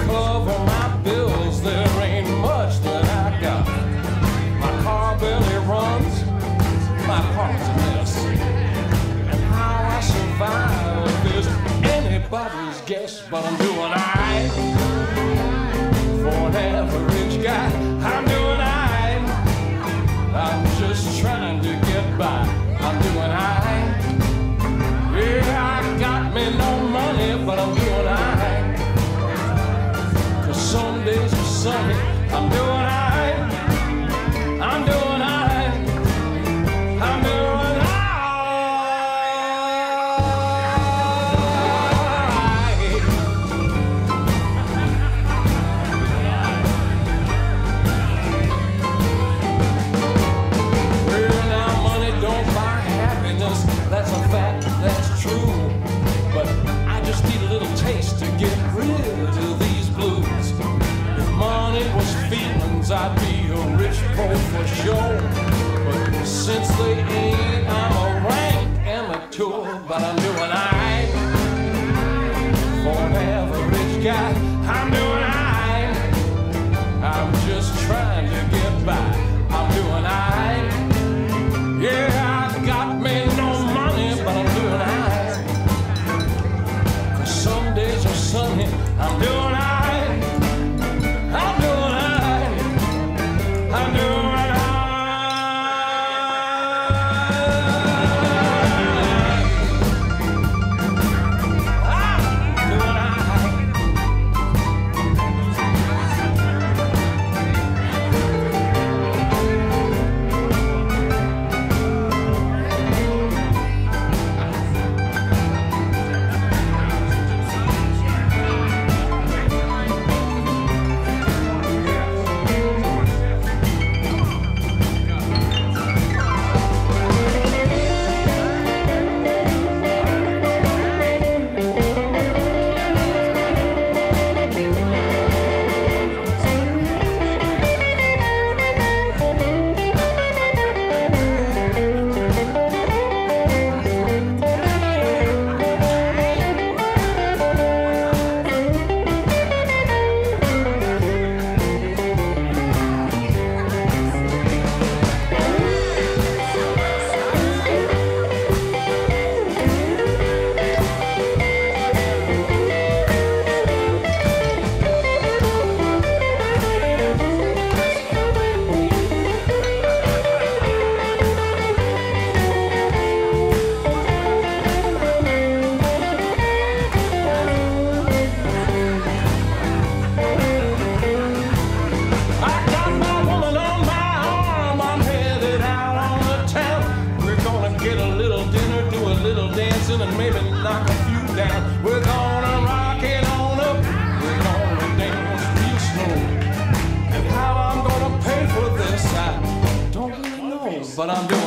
cover my bills, there ain't much that I got. My car barely runs, my car's a mess. And how I survive is anybody's guess, but I'm doing alright. For an average guy, I'm doing alright. I'm just trying to get by. I'm doing alright. Yeah, I got me no money, but I'm doing alright. 'Cause some days are sunny, I'm doing alright. I'm doing alright. I'm doing alright. Well, now money don't buy happiness. That's a fact, that's true. But I just need a little taste to get rid of these blues. If money was feelings, I'd be a rich pro for sure. But since they ain't, I'm a rank amateur. But I'm doing alright. For an average guy, I'm doing alright. I'm just trying to get by. I'm doing alright. Yeah, I got me no money, but I'm doing alright. 'Cause some days are sunny, I'm doing alright. I'm doing alright. I'm doing alright. And maybe knock a few down. We're gonna rock it on up. We're gonna dance real slow. And how I'm gonna pay for this, I don't really know. But I'm doing